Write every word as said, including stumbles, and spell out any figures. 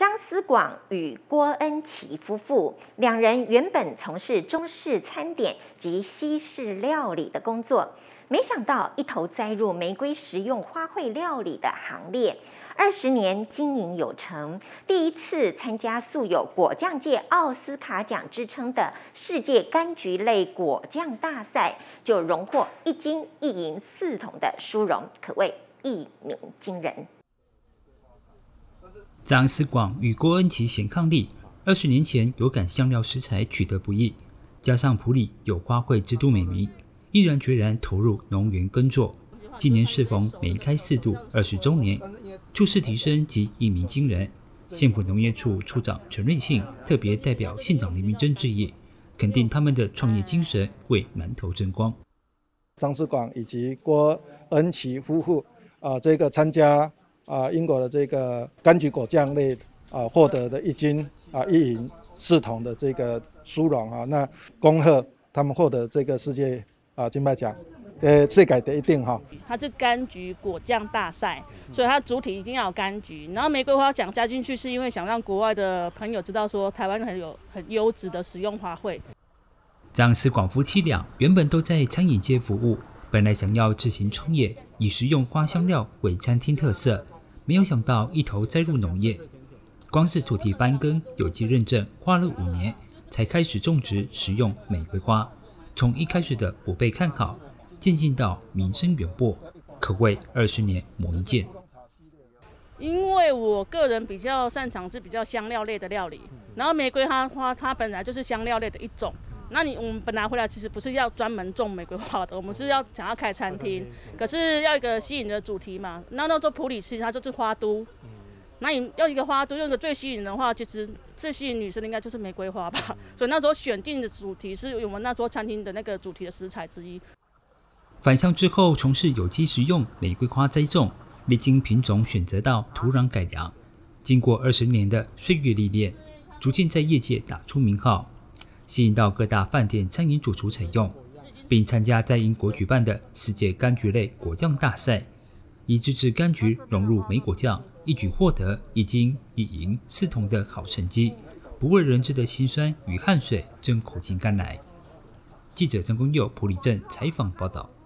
张思广与郭恩琪夫妇两人原本从事中式餐点及西式料理的工作，没想到一头栽入玫瑰食用花卉料理的行列。二十年经营有成，第一次参加素有果酱界奥斯卡奖之称的世界柑橘类果酱大赛，就荣获一金一银四铜的殊荣，可谓一鸣惊人。 张思广与郭恩琪显抗力，二十年前有感香料食材取得不易，加上埔里有花卉之都美名，毅然决然投入农园耕作。今年适逢梅开四度二十周年，处事提升及一鸣惊人。县府农业处处长陈瑞庆特别代表县长林明珍致意，肯定他们的创业精神，为南投争光。 张思广以及郭恩琪夫妇啊、呃，这个参加啊、呃、英国的这个柑橘果酱类啊、呃、获得的一金啊、呃、一银四铜的这个殊荣啊，那恭贺他们获得这个世界啊、呃、金牌奖。呃，世界第一定哈。 它是柑橘果酱大赛，所以它主体一定要有柑橘。然后玫瑰花奖加进去，是因为想让国外的朋友知道说，台湾很有很优质的食用花卉。 张思广夫妻俩原本都在餐饮界服务，本来想要自行创业，以食用花香料为餐厅特色，没有想到一头栽入农业。光是土地翻耕、有机认证，花了五年才开始种植食用玫瑰花。从一开始的不被看好，渐进到名声远播，可谓二十年磨一剑。 因为我个人比较擅长是比较香料类的料理，然后玫瑰花花它本来就是香料类的一种。那你我们本来回来其实不是要专门种玫瑰花的，我们是要想要开餐厅，可是要一个吸引的主题嘛。那那时候埔里其实它就是花都，那你要一个花都，用一个最吸引人的话，其实最吸引女生的应该就是玫瑰花吧。所以那时候选定的主题是我们那时候餐厅的那个主题的食材之一。 返乡之后，从事有机食用玫瑰花栽种，历经品种选择到土壤改良，经过二十年的岁月历练，逐渐在业界打出名号，吸引到各大饭店餐饮主厨采用，并参加在英国举办的世界柑橘类果酱大赛，以自制柑橘融入莓果酱，一举获得一金一银四铜的好成绩，不为人知的辛酸与汗水真苦尽甘来。记者陈公佑埔里镇采访报道。